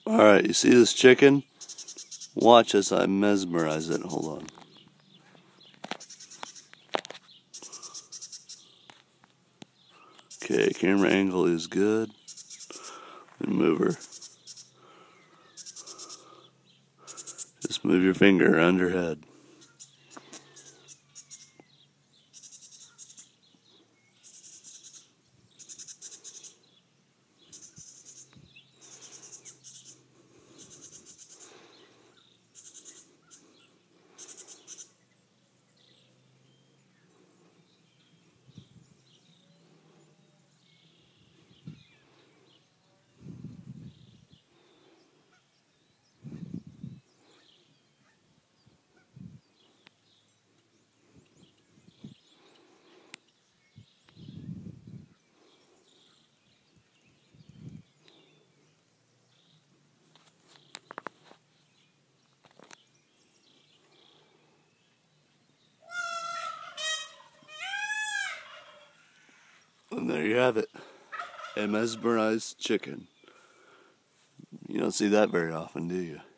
Alright, you see this chicken? Watch as I mesmerize it. Hold on. Okay, camera angle is good. And move her. Just move your finger around her head. And there you have it. A mesmerized chicken. You don't see that very often, do you?